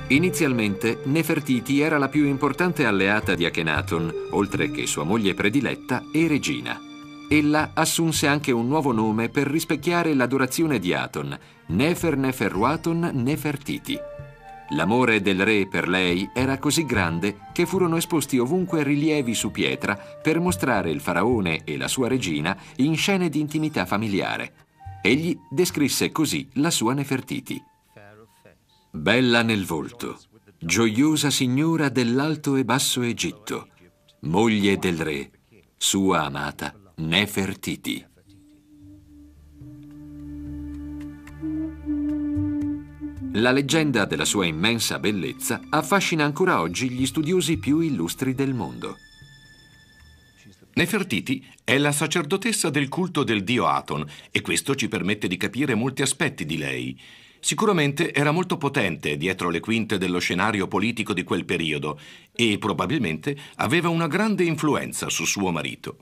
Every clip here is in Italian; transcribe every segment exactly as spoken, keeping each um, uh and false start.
Inizialmente, Nefertiti era la più importante alleata di Akhenaton, oltre che sua moglie prediletta e regina. Ella assunse anche un nuovo nome per rispecchiare l'adorazione di Aton, Nefer Neferuaton Nefertiti. L'amore del re per lei era così grande che furono esposti ovunque rilievi su pietra per mostrare il faraone e la sua regina in scene di intimità familiare. Egli descrisse così la sua Nefertiti. Bella nel volto, gioiosa signora dell'alto e basso Egitto, moglie del re, sua amata Nefertiti. La leggenda della sua immensa bellezza affascina ancora oggi gli studiosi più illustri del mondo. Nefertiti è la sacerdotessa del culto del dio Aton e questo ci permette di capire molti aspetti di lei. Sicuramente era molto potente dietro le quinte dello scenario politico di quel periodo e probabilmente aveva una grande influenza su suo marito.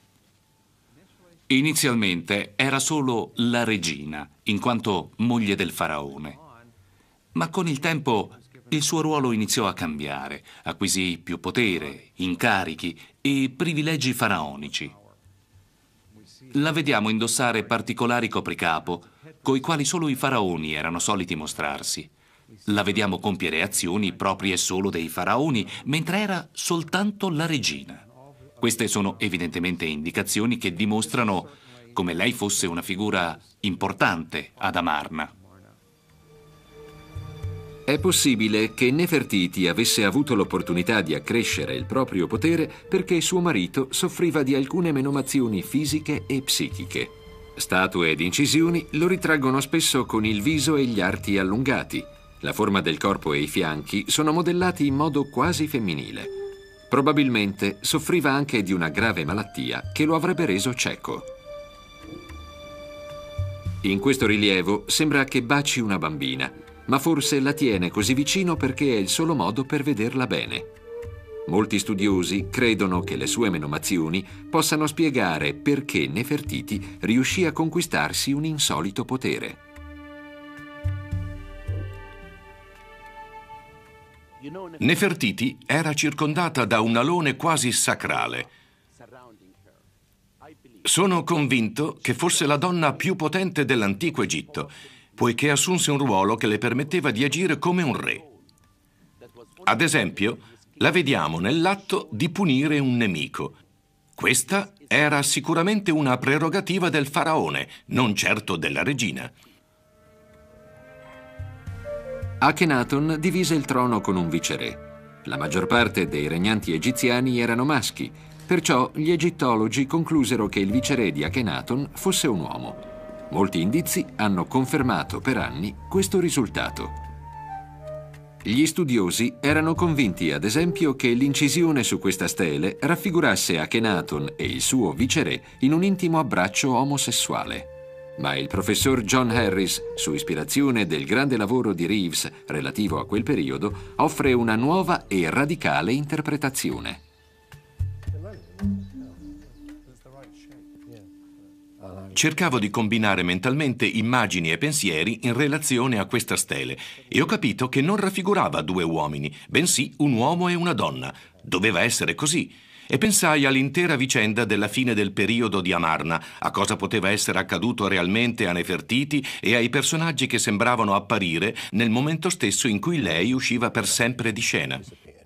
Inizialmente era solo la regina, in quanto moglie del faraone. Ma con il tempo il suo ruolo iniziò a cambiare, acquisì più potere, incarichi e privilegi faraonici. La vediamo indossare particolari copricapo, coi quali solo i faraoni erano soliti mostrarsi. La vediamo compiere azioni proprie solo dei faraoni, mentre era soltanto la regina. Queste sono evidentemente indicazioni che dimostrano come lei fosse una figura importante ad Amarna. È possibile che Nefertiti avesse avuto l'opportunità di accrescere il proprio potere perché suo marito soffriva di alcune menomazioni fisiche e psichiche. Statue ed incisioni lo ritraggono spesso con il viso e gli arti allungati. La forma del corpo e i fianchi sono modellati in modo quasi femminile. Probabilmente soffriva anche di una grave malattia che lo avrebbe reso cieco. In questo rilievo sembra che baci una bambina, ma forse la tiene così vicino perché è il solo modo per vederla bene. Molti studiosi credono che le sue menomazioni possano spiegare perché Nefertiti riuscì a conquistarsi un insolito potere. Nefertiti era circondata da un alone quasi sacrale. Sono convinto che fosse la donna più potente dell'antico Egitto, poiché assunse un ruolo che le permetteva di agire come un re. Ad esempio, la vediamo nell'atto di punire un nemico. Questa era sicuramente una prerogativa del faraone, non certo della regina. Akhenaton divise il trono con un viceré. La maggior parte dei regnanti egiziani erano maschi, perciò gli egittologi conclusero che il viceré di Akhenaton fosse un uomo. Molti indizi hanno confermato per anni questo risultato. Gli studiosi erano convinti, ad esempio, che l'incisione su questa stele raffigurasse Akhenaton e il suo viceré in un intimo abbraccio omosessuale. Ma il professor John Harris, su ispirazione del grande lavoro di Reeves relativo a quel periodo, offre una nuova e radicale interpretazione. Cercavo di combinare mentalmente immagini e pensieri in relazione a questa stele e ho capito che non raffigurava due uomini, bensì un uomo e una donna. Doveva essere così. E pensai all'intera vicenda della fine del periodo di Amarna, a cosa poteva essere accaduto realmente a Nefertiti e ai personaggi che sembravano apparire nel momento stesso in cui lei usciva per sempre di scena.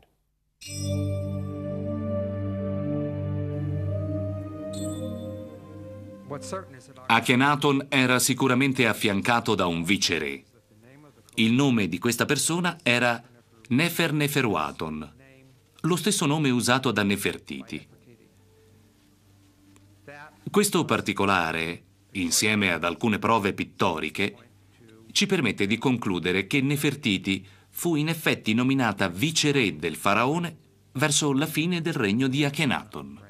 Akhenaton era sicuramente affiancato da un viceré. Il nome di questa persona era Nefer Neferuaton, lo stesso nome usato da Nefertiti. Questo particolare, insieme ad alcune prove pittoriche, ci permette di concludere che Nefertiti fu in effetti nominata viceré del faraone verso la fine del regno di Akhenaton.